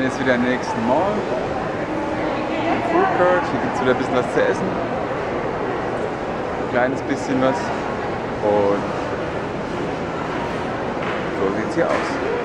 bin jetzt wieder im nächsten Mall. Im Food Court. Hier gibt es wieder ein bisschen was zu essen. Ein kleines bisschen was. Und so sieht es hier aus.